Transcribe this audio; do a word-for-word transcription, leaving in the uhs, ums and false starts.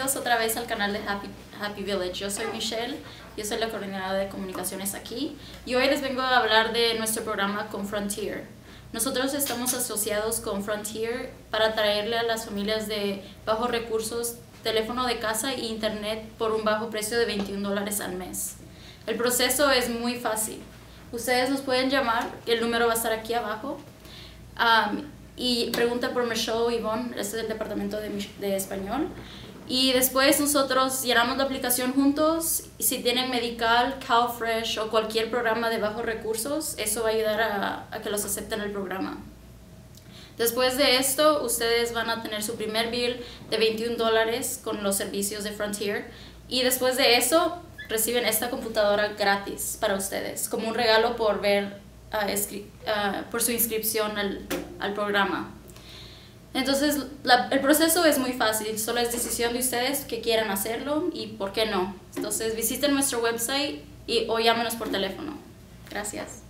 bienvenidos otra vez al canal de Happy, Happy Village. Yo soy Michelle, yo soy la coordinadora de comunicaciones aquí y hoy les vengo a hablar de nuestro programa con Frontier. Nosotros estamos asociados con Frontier para traerle a las familias de bajos recursos teléfono de casa e internet por un bajo precio de veintiún dólares al mes. El proceso es muy fácil. Ustedes nos pueden llamar, el número va a estar aquí abajo. Um, y pregunta por Michelle Yvonne, este es el departamento de, de español. Y después nosotros llenamos la aplicación juntos. Y si tienen Medical, CalFresh o cualquier programa de bajos recursos, eso va a ayudar a, a que los acepten el programa. Después de esto, ustedes van a tener su primer bill de veintiún dólares con los servicios de Frontier. Y después de eso, reciben esta computadora gratis para ustedes, como un regalo por ver Uh, uh, por su inscripción al, al programa. Entonces la, el proceso es muy fácil, solo es decisión de ustedes que quieran hacerlo y por qué no. Entonces visiten nuestro website y, o llámenos por teléfono. Gracias.